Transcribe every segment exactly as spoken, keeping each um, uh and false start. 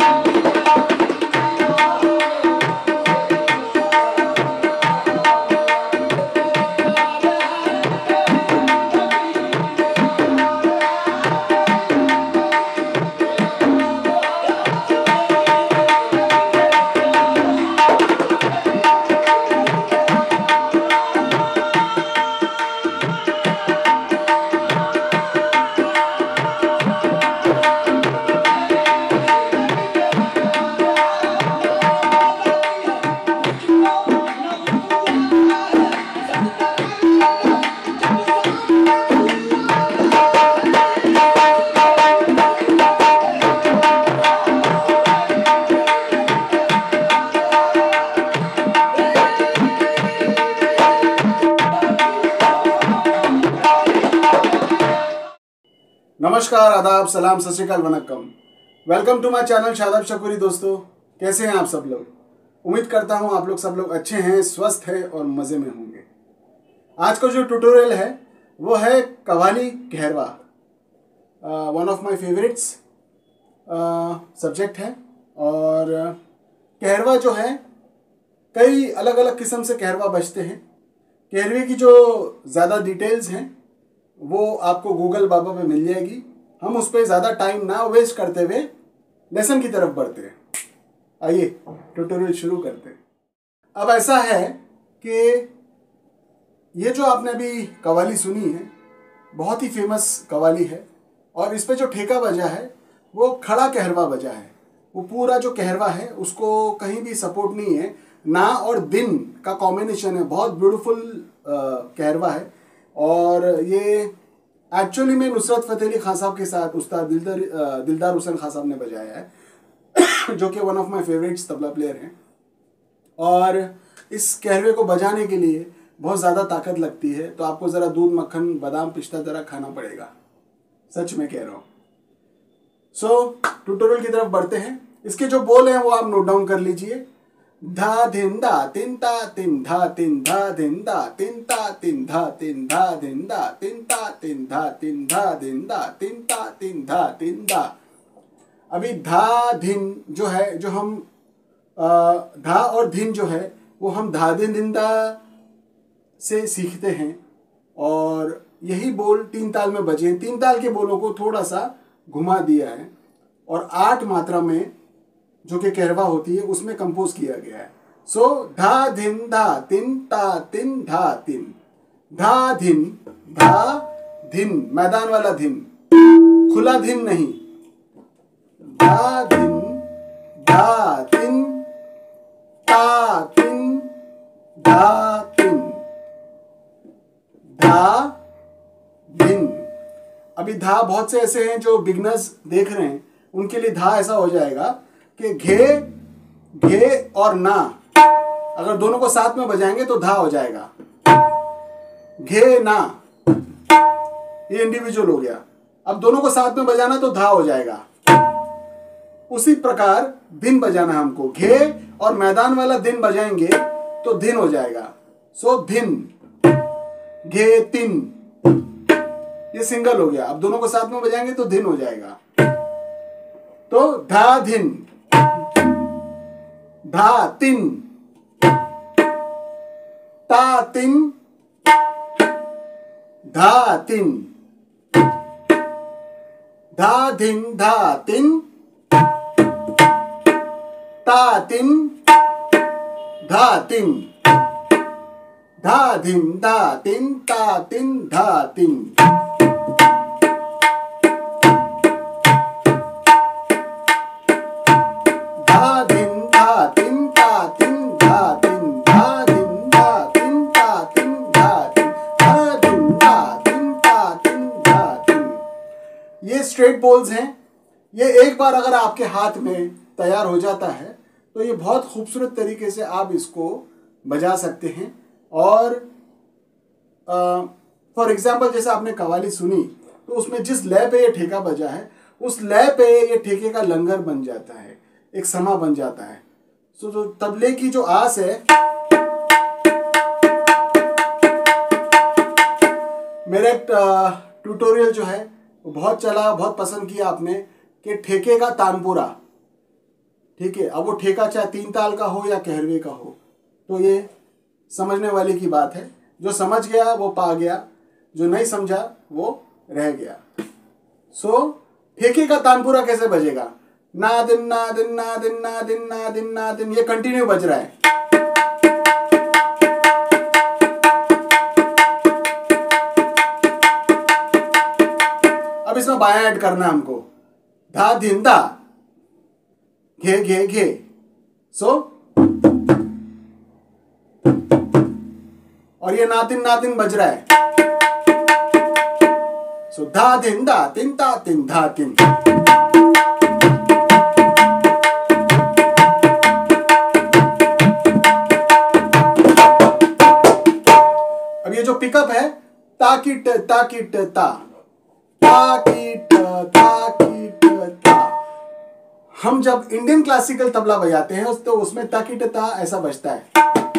नमस्कार, आदाब, सलाम, सत श्री अकाल, वनक्कम। Welcome to my channel Shadab Shakoori. दोस्तों, कैसे हैं आप सब लोग? उम्मीद करता हूं आप लोग सब लोग अच्छे हैं, स्वस्थ हैं और मज़े में होंगे। आज का जो ट्यूटोरियल है वो है qawwali Kaherwa. One of my favourites subject है। और कहरवा जो है, कई अलग अलग किस्म से कहरवा बजते हैं। कहरवे की जो ज़्यादा डिटेल्स हैं वो आपको गूगल बाबा पे मिल जाएगी। हम उस पर ज़्यादा टाइम ना वेस्ट करते हुए लेसन की तरफ बढ़ते हैं। आइए ट्यूटोरियल शुरू करते हैं। अब ऐसा है कि ये जो आपने अभी कव्वाली सुनी है बहुत ही फेमस कव्वाली है, और इस पे जो ठेका बजा है वो खड़ा कहरवा बजा है। वो पूरा जो कहरवा है उसको कहीं भी सपोर्ट नहीं है, ना और दिन का कॉम्बिनेशन है। बहुत ब्यूटीफुल कहरवा है। और ये एक्चुअली में नुसरत फ़तेह अली खान साहब के साथ उस्ताद दिलदार दिलदार हुसैन खान साहब ने बजाया है जो कि one of my favourites tabla player हैं। और इस कहरवे को बजाने के लिए बहुत ज़्यादा ताकत लगती है, तो आपको ज़रा दूध, मक्खन, बादाम, पिस्ता ज़रा खाना पड़ेगा। सच में कह रहा हूँ। सो ट्यूटोरियल की तरफ बढ़ते हैं। इसके जो बोल हैं वो आप नोट डाउन कर लीजिए। धा धिन धा तिन ता तिन धा तिन धा धिन धा तिन ता तिन धा तिन धा धिन धा तिन ता तिन धा तिन धा धिन धा तिन ता तिन धा तिन धा। अभी धा धिन जो है, जो हम धा और धिन जो है वो हम धा दिन दिन धा से सीखते हैं। और यही बोल तीन ताल में बजे। तीन ताल के बोलों को थोड़ा सा घुमा दिया है और आठ मात्रा में जो कि कहरवा होती है उसमें कंपोज किया गया है। सो धा धिन धा तिन ता तिन धा तिन। धा धिन धा धिन, मैदान वाला धिन, खुला धिन नहीं। धा धिन धा तिन ता तिन धा तिन धा धिन। अभी धा बहुत से ऐसे हैं जो बिगनर्स देख रहे हैं, उनके लिए धा ऐसा हो जाएगा कि घे घे और ना, अगर दोनों को साथ में बजाएंगे तो धा हो जाएगा। घे ना, ये इंडिविजुअल हो गया। अब दोनों को साथ में बजाना तो धा हो जाएगा। उसी प्रकार दिन बजाना हमको। घे और मैदान वाला दिन बजाएंगे तो दिन हो जाएगा। सो दिन, घे तिन, ये सिंगल हो गया। अब दोनों को साथ में बजाएंगे तो दिन हो जाएगा। तो धा धिन, धा तिन, ता तिन, धा तिन, धा धिन धा तिन, ता तिन, धा तिन, धा धिन धा तिन, ता तिन, धा तिन। ये स्ट्रेट बोल्स हैं। ये एक बार अगर आपके हाथ में तैयार हो जाता है तो ये बहुत खूबसूरत तरीके से आप इसको बजा सकते हैं। और फॉर एग्जांपल जैसे आपने कव्वाली सुनी तो उसमें जिस लय पे ये ठेका बजा है उस लय पे ये ठेके का लंगर बन जाता है, एक समा बन जाता है। सो जो तबले की जो आस है, मेरा एक ट्यूटोरियल जो है वो बहुत चला, बहुत पसंद किया आपने, कि ठेके का तानपुरा। ठीक है। अब वो ठेका चाहे तीन ताल का हो या कहरवे का हो, तो ये समझने वाले की बात है। जो समझ गया वो पा गया, जो नहीं समझा वो रह गया। सो ठेके का तानपुरा कैसे बजेगा? ना दिन ना दिन ना दिन ना दिन ना दिन ना दिन, ये कंटिन्यू बज रहा है। अब इसमें बायां ऐड करना है हमको, धा दिन धा, घे घे घे। सो और ये नातिन नातिन बज रहा है। सो धा दिन धा तिन ता तिन धा तिन। अब ये जो पिकअप है, ताकिट ताकिट ता, ताकिट ताकिट ता। हम जब इंडियन क्लासिकल तबला बजाते हैं तो उसमें ताकिट ता ऐसा बजता है।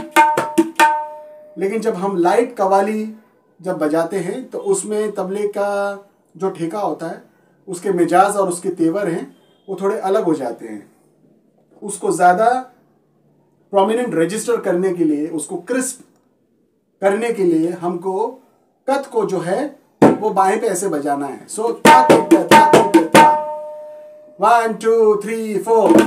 लेकिन जब हम लाइट कवाली जब बजाते हैं तो उसमें तबले का जो ठेका होता है, उसके मिजाज और उसके तेवर हैं वो थोड़े अलग हो जाते हैं। उसको ज़्यादा प्रोमिनेंट रजिस्टर करने के लिए, उसको क्रिस्प करने के लिए हमको कत को जो है वो बाएं पे ऐसे बजाना है। सो ताकिट ताकिट ता, वन टू थ्री फोर।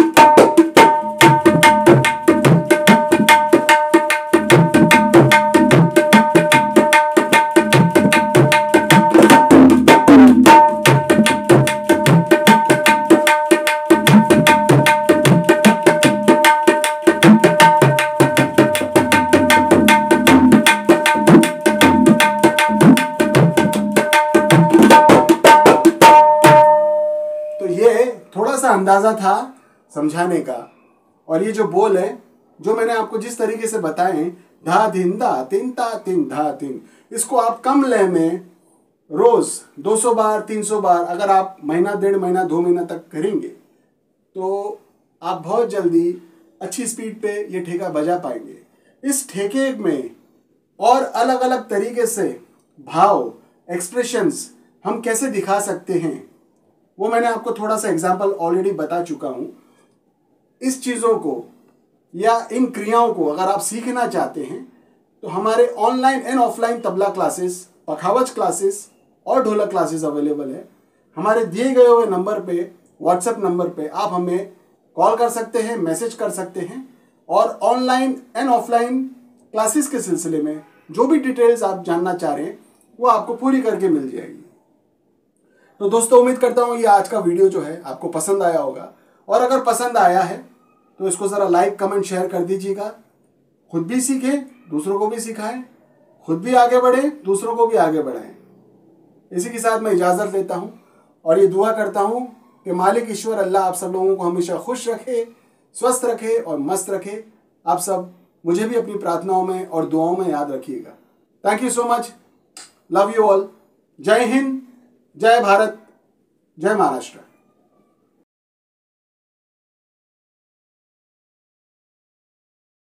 अंदाजा था समझाने का। और ये जो बोल है, जो मैंने आपको जिस तरीके से बताए, धा दिन धा तिन ता तिन धा तिन, इसको आप कम लय में रोज दो सौ बार तीन सौ बार अगर आप महीना डेढ़ महीना दो महीना तक करेंगे तो आप बहुत जल्दी अच्छी स्पीड पे ये ठेका बजा पाएंगे। इस ठेके में और अलग अलग तरीके से भाव, एक्सप्रेशंस हम कैसे दिखा सकते हैं वो मैंने आपको थोड़ा सा एग्जाम्पल ऑलरेडी बता चुका हूँ। इस चीज़ों को या इन क्रियाओं को अगर आप सीखना चाहते हैं तो हमारे online and offline tabla classes, pakhawaj classes और ढोलक क्लासेस अवेलेबल है। हमारे दिए गए हुए नंबर पे, व्हाट्सएप नंबर पे आप हमें कॉल कर सकते हैं, मैसेज कर सकते हैं। और ऑनलाइन एंड ऑफलाइन क्लासेस के सिलसिले में जो भी डिटेल्स आप जानना चाह रहे हैं वो आपको पूरी करके मिल जाएगी। तो दोस्तों, उम्मीद करता हूँ ये आज का वीडियो जो है आपको पसंद आया होगा। और अगर पसंद आया है तो इसको ज़रा लाइक कमेंट शेयर कर दीजिएगा। खुद भी सीखें, दूसरों को भी सिखाएं, खुद भी आगे बढ़ें, दूसरों को भी आगे बढ़ाएं। इसी के साथ मैं इजाज़त लेता हूँ और ये दुआ करता हूँ कि मालिक ईश्वर अल्लाह आप सब लोगों को हमेशा खुश रखे, स्वस्थ रखे और मस्त रखे। आप सब मुझे भी अपनी प्रार्थनाओं में और दुआओं में याद रखिएगा। Thank you so much, love you all. जय हिंद, जय भारत, जय महाराष्ट्र।